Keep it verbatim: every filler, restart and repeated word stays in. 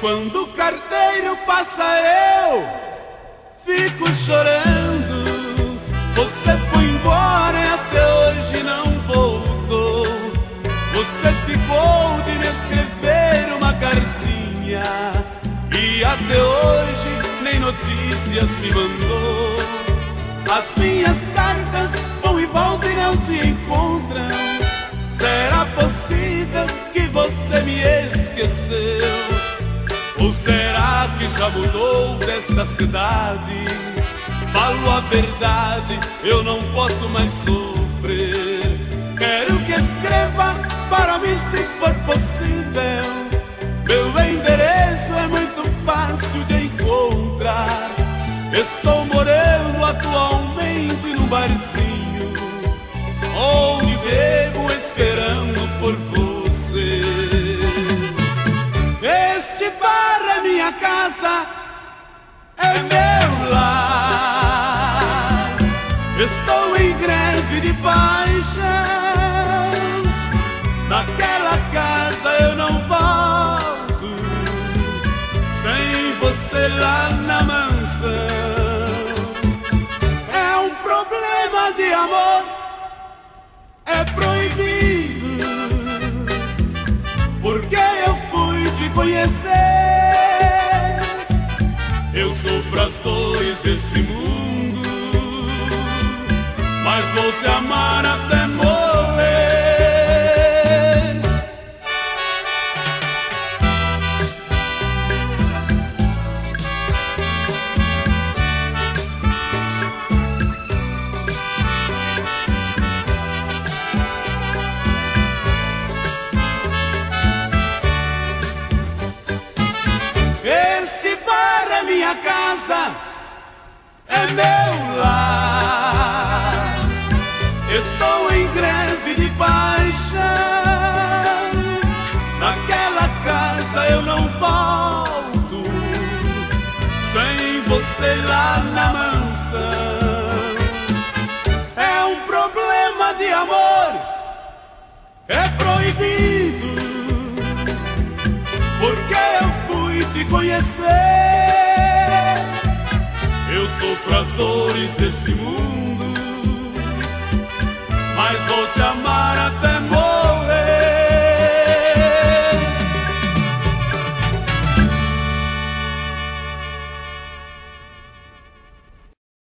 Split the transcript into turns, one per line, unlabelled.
quando o carteiro passa eu fico chorando. Você foi embora e até hoje não voltou. Você ficou de me escrever uma cartinha e até hoje nem notícias me mandou. As minhas cartas vão e voltam e não te encontram. Será possível que você me esqueceu? Ou será que já mudou desta cidade? Falo a verdade, eu não posso mais sofrer. Quero que escreva para mim se for possível. Meu endereço é muito fácil de encontrar. Estou morando atualmente num barzinho onde bebo esperando por você. Este bar é minha casa, é meu lar. Estou em greve de paixão. Naquela casa eu não volto sem você lá na mansão. É um problema de amor, é proibido, porque eu fui te conhecer. Eu sofro as dores desse mundo, mas vou te amar até morrer. Minha casa é meu lar. Estou em greve de paixão. Naquela casa eu não volto sem você lá na mansão. É um problema de amor, é proibido, porque eu fui te conhecer. Eu sofro as dores de